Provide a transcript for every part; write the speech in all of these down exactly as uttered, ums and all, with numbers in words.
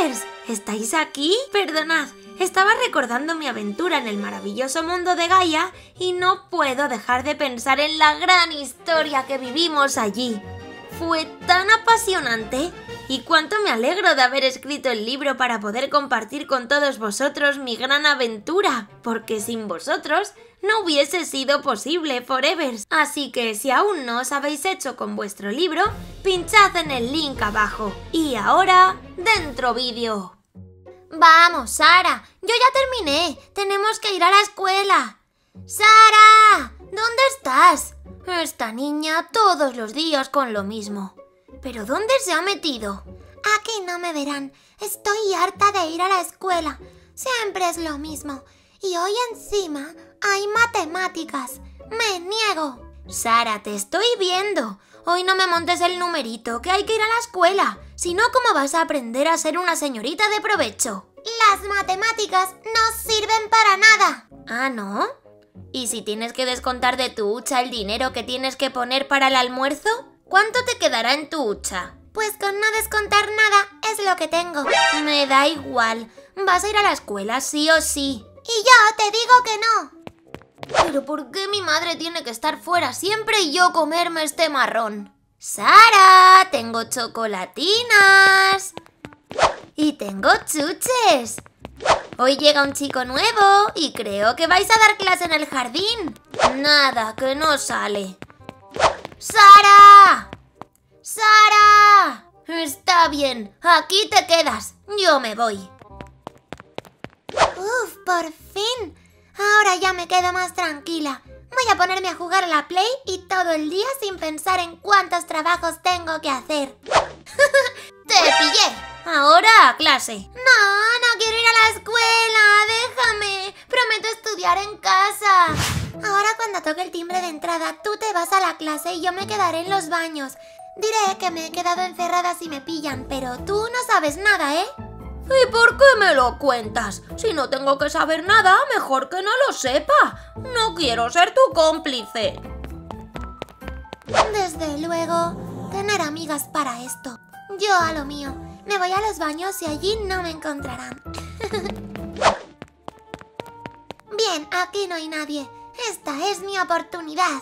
Forevers, ¿estáis aquí? Perdonad, estaba recordando mi aventura en el maravilloso mundo de Gaia y no puedo dejar de pensar en la gran historia que vivimos allí. Fue tan apasionante y cuánto me alegro de haber escrito el libro para poder compartir con todos vosotros mi gran aventura, porque sin vosotros no hubiese sido posible, Forevers. Así que si aún no os habéis hecho con vuestro libro, pinchad en el link abajo. Y ahora, dentro vídeo. Vamos, Sara, yo ya terminé. Tenemos que ir a la escuela. ¡Sara! ¿Dónde estás? Esta niña todos los días con lo mismo. ¿Pero dónde se ha metido? Aquí no me verán. Estoy harta de ir a la escuela. Siempre es lo mismo. Y hoy encima hay matemáticas. ¡Me niego! Sara, te estoy viendo. Hoy no me montes el numerito, que hay que ir a la escuela. Si no, ¿cómo vas a aprender a ser una señorita de provecho? Las matemáticas no sirven para nada. ¿Ah, no? ¿Y si tienes que descontar de tu hucha el dinero que tienes que poner para el almuerzo? ¿Cuánto te quedará en tu hucha? Pues con no descontar nada es lo que tengo. Me da igual. Vas a ir a la escuela sí o sí. Y yo te digo que no. ¿Pero por qué mi madre tiene que estar fuera siempre y yo comerme este marrón? ¡Sara! Tengo chocolatinas. Y tengo chuches. Hoy llega un chico nuevo y creo que vais a dar clase en el jardín. Nada, que no sale. ¡Sara! ¡Sara! Está bien, aquí te quedas. Yo me voy. Uf, por fin. Ahora ya me quedo más tranquila. Voy a ponerme a jugar a la Play y todo el día sin pensar en cuántos trabajos tengo que hacer. ¡Te pillé! Ahora a clase. No, no quiero ir a la escuela. Déjame. Prometo estudiar en casa. Ahora cuando toque el timbre de entrada, tú te vas a la clase y yo me quedaré en los baños. Diré que me he quedado encerrada si me pillan, pero tú no sabes nada, ¿eh? ¿Y por qué me lo cuentas? Si no tengo que saber nada, mejor que no lo sepa. No quiero ser tu cómplice. Desde luego, tener amigas para esto. Yo a lo mío. Me voy a los baños y allí no me encontrarán. Bien, aquí no hay nadie. Esta es mi oportunidad.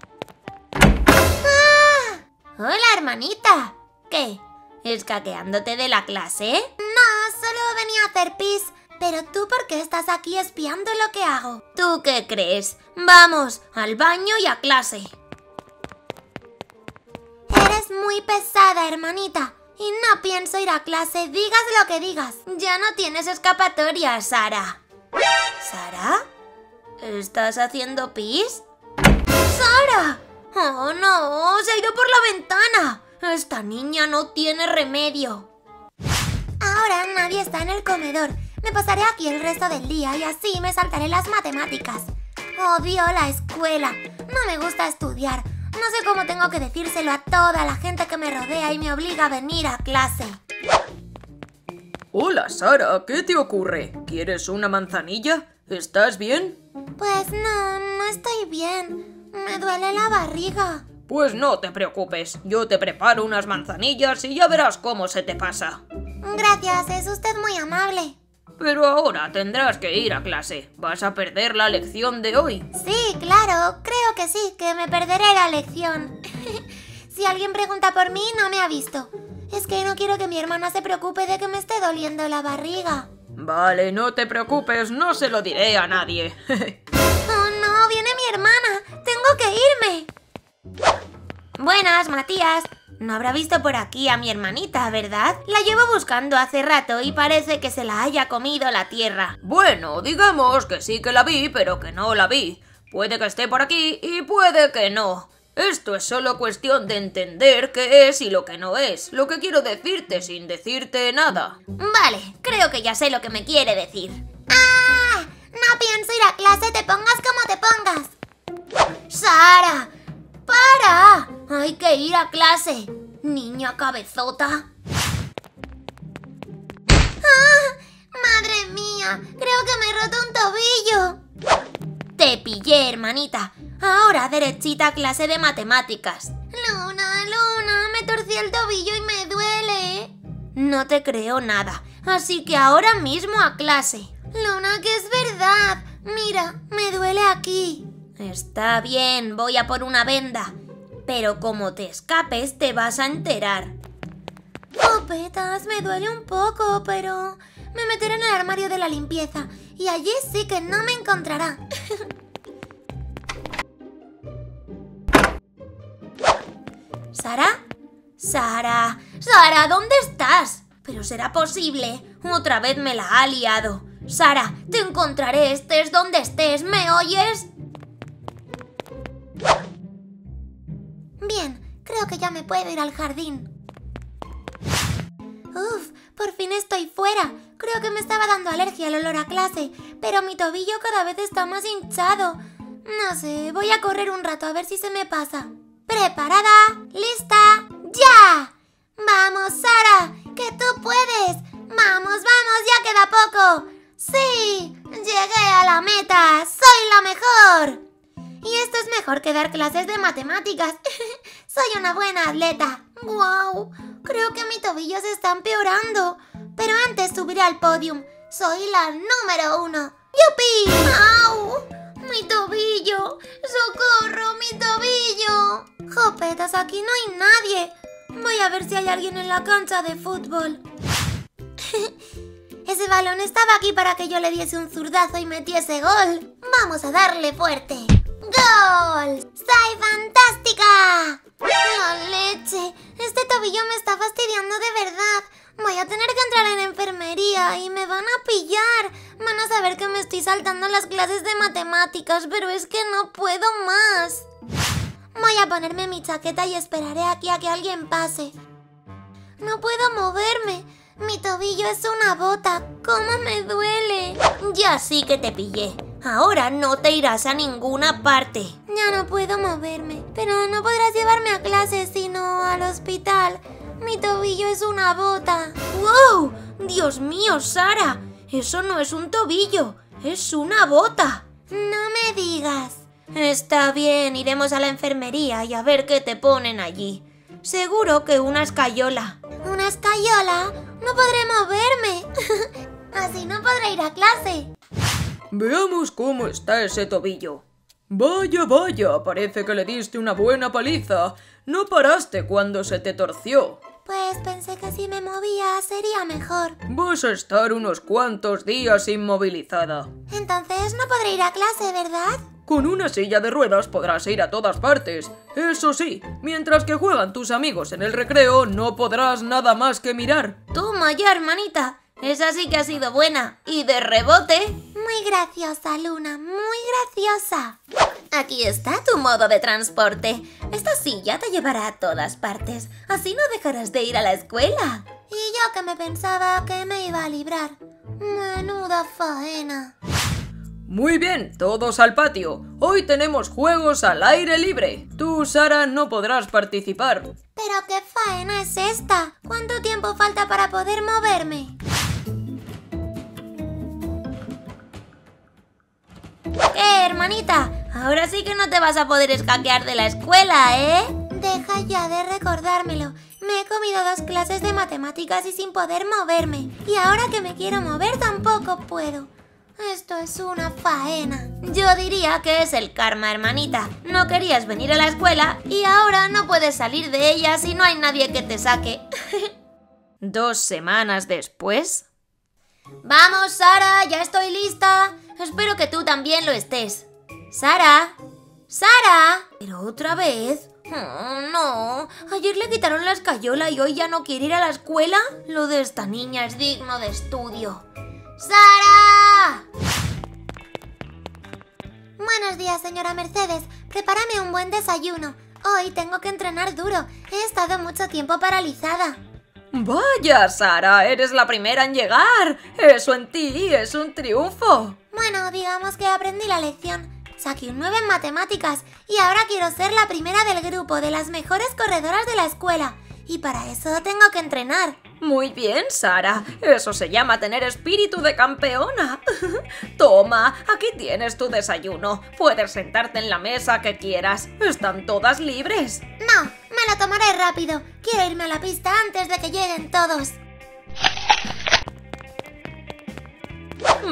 ¡Ah! Hola, hermanita. ¿Qué? ¿Escaqueándote de la clase? No, solo venía a hacer pis. Pero tú, ¿por qué estás aquí espiando lo que hago? ¿Tú qué crees? Vamos, al baño y a clase. Eres muy pesada, hermanita. Y no pienso ir a clase, digas lo que digas. Ya no tienes escapatoria, Sara. ¿Sara? ¿Estás haciendo pis? ¡Sara! ¡Oh, no! ¡Se ha ido por la ventana! Esta niña no tiene remedio. Ahora nadie está en el comedor. Me pasaré aquí el resto del día y así me saltaré las matemáticas. Odio la escuela. No me gusta estudiar. No sé cómo tengo que decírselo a toda la gente que me rodea y me obliga a venir a clase. Hola, Sara, ¿qué te ocurre? ¿Quieres una manzanilla? ¿Estás bien? Pues no, no estoy bien. Me duele la barriga. Pues no te preocupes, yo te preparo unas manzanillas y ya verás cómo se te pasa. Gracias, es usted muy amable. Pero ahora tendrás que ir a clase. ¿Vas a perder la lección de hoy? Sí, claro, creo que sí, que me perderé la lección. Si alguien pregunta por mí, no me ha visto. Es que no quiero que mi hermana se preocupe de que me esté doliendo la barriga. Vale, no te preocupes, no se lo diré a nadie. Oh no, viene mi hermana, tengo que irme. Buenas, Matías. No habrá visto por aquí a mi hermanita, ¿verdad? La llevo buscando hace rato y parece que se la haya comido la tierra. Bueno, digamos que sí que la vi, pero que no la vi. Puede que esté por aquí y puede que no. Esto es solo cuestión de entender qué es y lo que no es. Lo que quiero decirte sin decirte nada. Vale, creo que ya sé lo que me quiere decir. ¡Ah! No pienso ir a clase, te pongas como te pongas. ¡Sara! ¡Para! Hay que ir a clase. Niña cabezota. ¡Ah! ¡Madre mía! Creo que me he roto un tobillo. Te pillé, hermanita. Ahora derechita a clase de matemáticas. Luna, Luna, me torcí el tobillo y me duele. No te creo nada. así que ahora mismo a clase. Luna, que es verdad. Mira, me duele aquí. Está bien, voy a por una venda. Pero como te escapes, te vas a enterar. Jopetas, me duele un poco, pero me meteré en el armario de la limpieza y allí sí que no me encontrará. ¿Sara? ¿Sara? ¿Sara, dónde estás? Pero será posible. Otra vez me la ha liado. Sara, te encontraré, estés donde estés. ¿Me oyes? Bien, creo que ya me puedo ir al jardín. Uf, por fin estoy fuera. Creo que me estaba dando alergia el olor a clase, pero mi tobillo cada vez está más hinchado. No sé, voy a correr un rato a ver si se me pasa. ¿Preparada? ¿Lista? ¡Ya! ¡Vamos, Sara! ¡Que tú puedes! ¡Vamos, vamos! ¡Ya queda poco! ¡Sí! ¡Llegué a la meta! ¡Soy la mejor! Y esto es mejor que dar clases de matemáticas. Soy una buena atleta. ¡Guau! Creo que mi tobillo se está empeorando. Pero antes subiré al podium. Soy la número uno. ¡Yupi! ¡Au! ¡Mi tobillo! ¡Socorro, mi tobillo! Jopetas, aquí no hay nadie. Voy a ver si hay alguien en la cancha de fútbol. Ese balón estaba aquí para que yo le diese un zurdazo y metiese gol. Vamos a darle fuerte. ¡Gol! ¡Soy fantástica! ¡La leche! Este tobillo me está fastidiando de verdad. Voy a tener que entrar en enfermería y me van a pillar. Van a saber que me estoy saltando las clases de matemáticas, pero es que no puedo más. Voy a ponerme mi chaqueta y esperaré aquí a que alguien pase. No puedo moverme. Mi tobillo es una bota. ¡Cómo me duele! Ya sí que te pillé. Ahora no te irás a ninguna parte. Ya no puedo moverme. Pero no podrás llevarme a clase, sino al hospital. Mi tobillo es una bota. ¡Wow! ¡Dios mío, Sara! Eso no es un tobillo, es una bota. No me digas. Está bien, iremos a la enfermería y a ver qué te ponen allí. Seguro que una escayola. ¿Una escayola? No podré moverme. Así no podré ir a clase. Veamos cómo está ese tobillo. Vaya, vaya, parece que le diste una buena paliza. No paraste cuando se te torció. Pues pensé que si me movía sería mejor. Vas a estar unos cuantos días inmovilizada. Entonces no podré ir a clase, ¿verdad? Con una silla de ruedas podrás ir a todas partes. Eso sí, mientras que juegan tus amigos en el recreo, no podrás nada más que mirar. Toma ya, hermanita. Esa sí que ha sido buena. Y de rebote. Muy graciosa, Luna, muy graciosa. Aquí está tu modo de transporte. Esta silla te llevará a todas partes. Así no dejarás de ir a la escuela. Y yo que me pensaba que me iba a librar. Menuda faena. Muy bien, todos al patio. Hoy tenemos juegos al aire libre. Tú, Sara, no podrás participar. ¿Pero qué faena es esta? ¿Cuánto tiempo falta para poder moverme? ¿Qué, hermanita? Ahora sí que no te vas a poder escaquear de la escuela, ¿eh? Deja ya de recordármelo. Me he comido dos clases de matemáticas y sin poder moverme. Y ahora que me quiero mover tampoco puedo. Esto es una faena. Yo diría que es el karma, hermanita. No querías venir a la escuela y ahora no puedes salir de ella si no hay nadie que te saque. Dos semanas después... ¡Vamos, Sara! ¡Ya estoy lista! Espero que tú también lo estés. ¡Sara! ¡Sara! ¿Pero otra vez? Oh, no. Ayer le quitaron la escayola y hoy ya no quiere ir a la escuela. Lo de esta niña es digno de estudio. ¡Sara! Buenos días, señora Mercedes. Prepárame un buen desayuno. Hoy tengo que entrenar duro. He estado mucho tiempo paralizada. Vaya, Sara, eres la primera en llegar. Eso en ti es un triunfo. Bueno, digamos que aprendí la lección. Saqué un nueve en matemáticas y ahora quiero ser la primera del grupo de las mejores corredoras de la escuela. Y para eso tengo que entrenar. Muy bien, Sara. Eso se llama tener espíritu de campeona. Toma, aquí tienes tu desayuno. Puedes sentarte en la mesa que quieras. Están todas libres. No, me lo tomaré rápido. Quiero irme a la pista antes de que lleguen todos.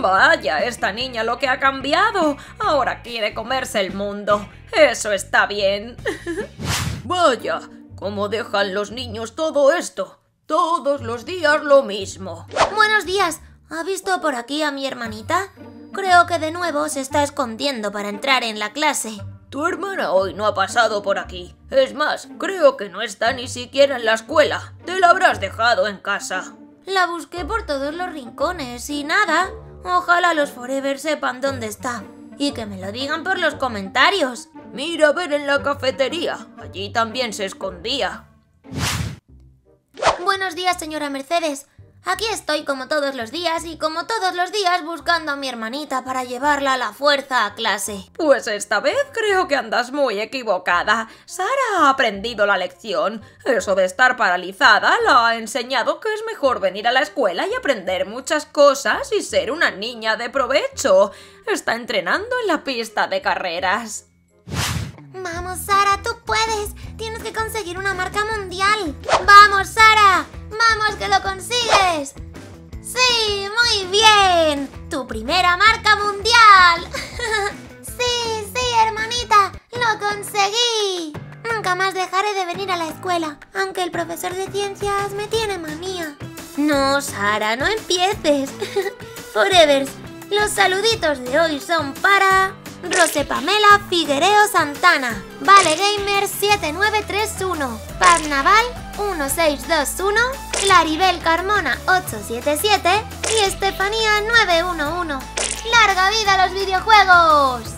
Vaya, esta niña lo que ha cambiado. Ahora quiere comerse el mundo. Eso está bien. Vaya, ¿cómo dejan los niños todo esto? Todos los días lo mismo. Buenos días. ¿Ha visto por aquí a mi hermanita? Creo que de nuevo se está escondiendo para entrar en la clase. Tu hermana hoy no ha pasado por aquí. Es más, creo que no está ni siquiera en la escuela. Te la habrás dejado en casa. La busqué por todos los rincones y nada. Ojalá los Forever sepan dónde está y que me lo digan por los comentarios. Mira a ver en la cafetería. Allí también se escondía. Buenos días, señora Mercedes. Aquí estoy como todos los días y como todos los días buscando a mi hermanita para llevarla a la fuerza a clase. Pues esta vez creo que andas muy equivocada. Sara ha aprendido la lección. Eso de estar paralizada la ha enseñado que es mejor venir a la escuela y aprender muchas cosas y ser una niña de provecho. Está entrenando en la pista de carreras. Vamos, Sara, tú puedes. Tienes que conseguir una marca mundial. ¡Vamos, Sara! ¡Vamos, que lo consigues! ¡Sí, muy bien! ¡Tu primera marca mundial! ¡Sí, sí, hermanita! ¡Lo conseguí! Nunca más dejaré de venir a la escuela, aunque el profesor de ciencias me tiene manía. No, Sara, no empieces. Forevers, los saluditos de hoy son para... Rose Pamela Figuereo Santana, Vale Gamer siete nueve tres uno, Paz Naval uno seis dos uno, Claribel Carmona ocho siete siete y Estefanía nueve uno uno. ¡Larga vida a los videojuegos!